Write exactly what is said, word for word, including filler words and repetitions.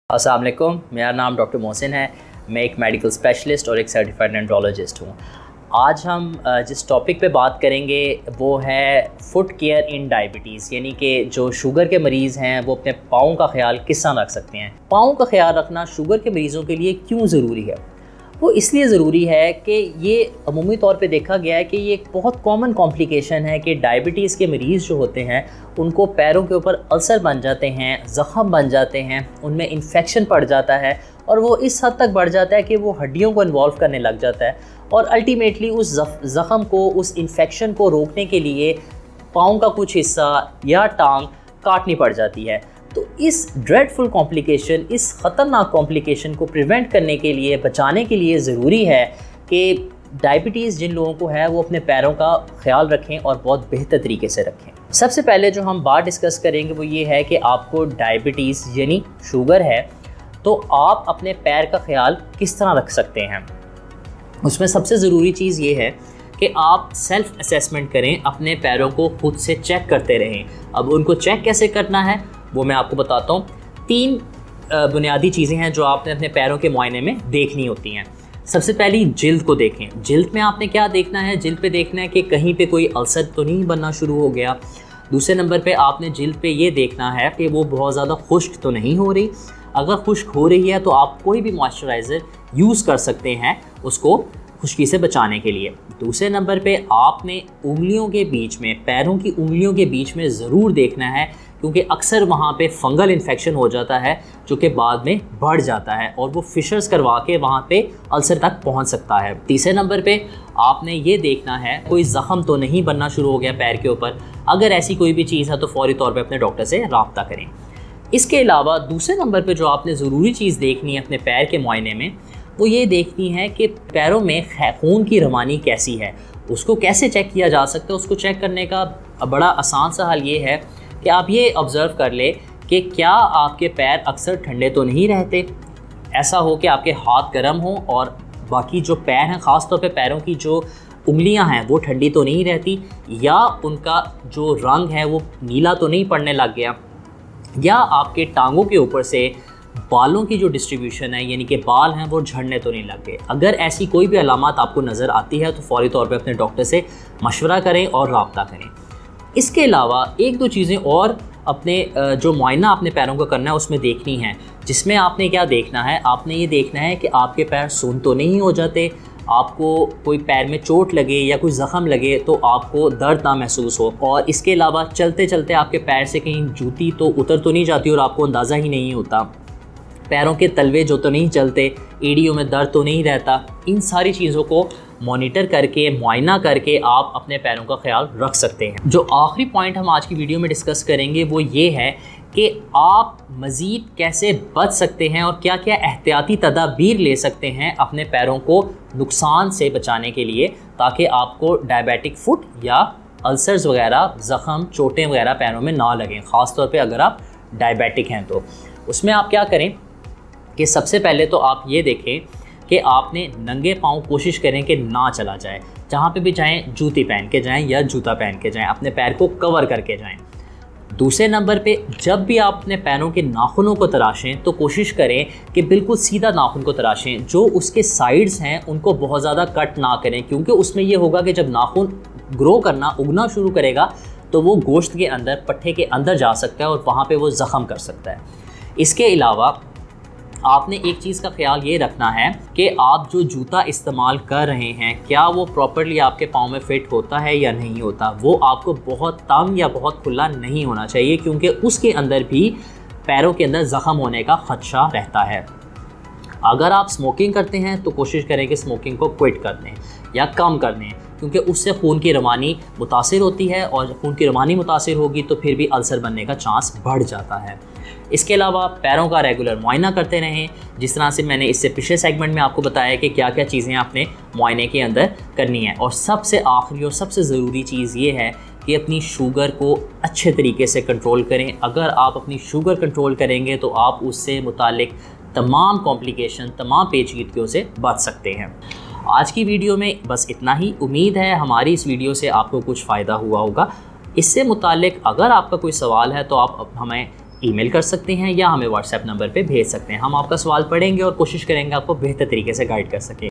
अस्सलाम वालेकुम, मेरा नाम डॉक्टर मोहसिन है। मैं एक मेडिकल स्पेशलिस्ट और एक सर्टिफाइड न्यूरोलॉजिस्ट हूँ। आज हम जिस टॉपिक पे बात करेंगे वो है फुट केयर इन डायबिटीज़, यानी कि जो शुगर के मरीज़ हैं वो अपने पाँव का ख्याल किस तरह रख सकते हैं। पाँव का ख्याल रखना शुगर के मरीज़ों के लिए क्यों ज़रूरी है? वो इसलिए ज़रूरी है कि ये अमूमी तौर पे देखा गया है कि ये एक बहुत कॉमन कॉम्प्लिकेशन है कि डायबिटीज़ के मरीज़ जो होते हैं उनको पैरों के ऊपर अल्सर बन जाते हैं, ज़ख़म बन जाते हैं, उनमें इन्फेक्शन पड़ जाता है और वो इस हद तक बढ़ जाता है कि वो हड्डियों को इन्वॉल्व करने लग जाता है और अल्टीमेटली उस ज़ख़म को, उस इन्फेक्शन को रोकने के लिए पाँव का कुछ हिस्सा या टांग काटनी पड़ जाती है। तो इस ड्रेडफुल कॉम्प्लिकेशन, इस ख़तरनाक कॉम्प्लिकेशन को प्रिवेंट करने के लिए, बचाने के लिए ज़रूरी है कि डायबिटीज़ जिन लोगों को है वो अपने पैरों का ख्याल रखें और बहुत बेहतर तरीके से रखें। सबसे पहले जो हम बात डिस्कस करेंगे वो ये है कि आपको डायबिटीज़ यानी शुगर है तो आप अपने पैर का ख्याल किस तरह रख सकते हैं। उसमें सबसे ज़रूरी चीज़ ये है कि आप सेल्फ़ असेसमेंट करें, अपने पैरों को खुद से चेक करते रहें। अब उनको चेक कैसे करना है वो मैं आपको बताता हूँ। तीन बुनियादी चीज़ें हैं जो आपने अपने पैरों के मुआयने में देखनी होती हैं। सबसे पहली जिल्द को देखें। जिल्द में आपने क्या देखना है? जिल्द पे देखना है कि कहीं पे कोई अल्सर तो नहीं बनना शुरू हो गया। दूसरे नंबर पे आपने जिल्द पे ये देखना है कि वो बहुत ज़्यादा खुश्क तो नहीं हो रही। अगर खुश्क हो रही है तो आप कोई भी मॉइस्चराइज़र यूज़ कर सकते हैं उसको खुश्की से बचाने के लिए। दूसरे नंबर पे आपने उंगलियों के बीच में, पैरों की उंगलियों के बीच में ज़रूर देखना है क्योंकि अक्सर वहाँ पे फंगल इन्फेक्शन हो जाता है जो कि बाद में बढ़ जाता है और वो फिशर्स करवा के वहाँ पे अल्सर तक पहुँच सकता है। तीसरे नंबर पे आपने ये देखना है कोई ज़ख़म तो नहीं बनना शुरू हो गया पैर के ऊपर। अगर ऐसी कोई भी चीज़ है तो फ़ौरी तौर पे अपने डॉक्टर से रब्ता करें। इसके अलावा दूसरे नंबर पर जो आपने ज़रूरी चीज़ देखनी है अपने पैर के मुआयने में वो ये देखनी है कि पैरों में खून की रवानी कैसी है। उसको कैसे चेक किया जा सकता है? उसको चेक करने का बड़ा आसान सा हल ये है कि आप ये ऑब्ज़र्व कर ले कि क्या आपके पैर अक्सर ठंडे तो नहीं रहते। ऐसा हो कि आपके हाथ गर्म हों और बाकी जो पैर हैं, ख़ास तौर पे पैरों की जो उंगलियां हैं वो ठंडी तो नहीं रहती, या उनका जो रंग है वो नीला तो नहीं पड़ने लग गया, या आपके टांगों के ऊपर से बालों की जो डिस्ट्रीब्यूशन है यानी कि बाल हैं वो झड़ने तो नहीं लग गए। अगर ऐसी कोई भी अलामत आपको नज़र आती है तो फ़ौरी तौर पे अपने डॉक्टर से मशवरा करें और रब्ता करें। इसके अलावा एक दो चीज़ें और अपने जो मुआयना अपने पैरों का करना है उसमें देखनी है, जिसमें आपने क्या देखना है? आपने ये देखना है कि आपके पैर सुन्न तो नहीं हो जाते, आपको कोई पैर में चोट लगे या कोई ज़ख़म लगे तो आपको दर्द ना महसूस हो, और इसके अलावा चलते चलते आपके पैर से कहीं जूती तो उतर तो नहीं जाती और आपको अंदाज़ा ही नहीं होता, पैरों के तलवे जो तो नहीं चलते, एड़ियों में दर्द तो नहीं रहता। इन सारी चीज़ों को मॉनिटर करके, मुआयना करके आप अपने पैरों का ख्याल रख सकते हैं। जो आखिरी पॉइंट हम आज की वीडियो में डिस्कस करेंगे वो ये है कि आप मज़ीद कैसे बच सकते हैं और क्या क्या एहतियाती तदाबीर ले सकते हैं अपने पैरों को नुकसान से बचाने के लिए, ताकि आपको डायबिटिक फुट या अल्सर्स वगैरह, ज़ख़म, चोटें वगैरह पैरों में ना लगें, ख़ास तौर पे अगर आप डायबिटिक हैं। तो उसमें आप क्या करें कि सबसे पहले तो आप ये देखें कि आपने नंगे पाँव कोशिश करें कि ना चला जाए। जहाँ पे भी जाएं जूती पहन के जाएं या जूता पहन के जाएं, अपने पैर को कवर करके जाएं। दूसरे नंबर पे जब भी आप अपने पैरों के नाखूनों को तराशें तो कोशिश करें कि बिल्कुल सीधा नाखून को तराशें। जो उसके साइड्स हैं उनको बहुत ज़्यादा कट ना करें, क्योंकि उसमें ये होगा कि जब नाखून ग्रो करना, उगना शुरू करेगा तो वो गोश्त के अंदर, पट्टे के अंदर जा सकता है और वहाँ पर वो ज़ख़म कर सकता है। इसके अलावा आपने एक चीज़ का ख्याल ये रखना है कि आप जो जूता इस्तेमाल कर रहे हैं क्या वो प्रॉपर्ली आपके पाँव में फ़िट होता है या नहीं होता। वो आपको बहुत तंग या बहुत खुला नहीं होना चाहिए, क्योंकि उसके अंदर भी पैरों के अंदर ज़ख़म होने का ख़दशा रहता है। अगर आप स्मोकिंग करते हैं तो कोशिश करें कि स्मोकिंग को क्विट कर दें या कम कर दें, क्योंकि उससे खून की रवानी मुतासिर होती है और खून की रवानी मुतासिर होगी तो फिर भी अल्सर बनने का चांस बढ़ जाता है। इसके अलावा पैरों का रेगुलर मुआयना करते रहें, जिस तरह से मैंने इससे पिछले सेगमेंट में आपको बताया कि क्या क्या चीज़ें आपने मुआयने के अंदर करनी है। और सबसे आखिरी और सबसे ज़रूरी चीज़ ये है कि अपनी शुगर को अच्छे तरीके से कंट्रोल करें। अगर आप अपनी शुगर कंट्रोल करेंगे तो आप उससे मुतालिक तमाम कॉम्प्लिकेशन, तमाम पेचीदगियों से बच सकते हैं। आज की वीडियो में बस इतना ही। उम्मीद है हमारी इस वीडियो से आपको कुछ फ़ायदा हुआ होगा। इससे मुतालिक अगर आपका कोई सवाल है तो आप हमें ईमेल कर सकते हैं या हमें व्हाट्सएप नंबर पे भेज सकते हैं। हम आपका सवाल पढ़ेंगे और कोशिश करेंगे आपको बेहतर तरीके से गाइड कर सकें।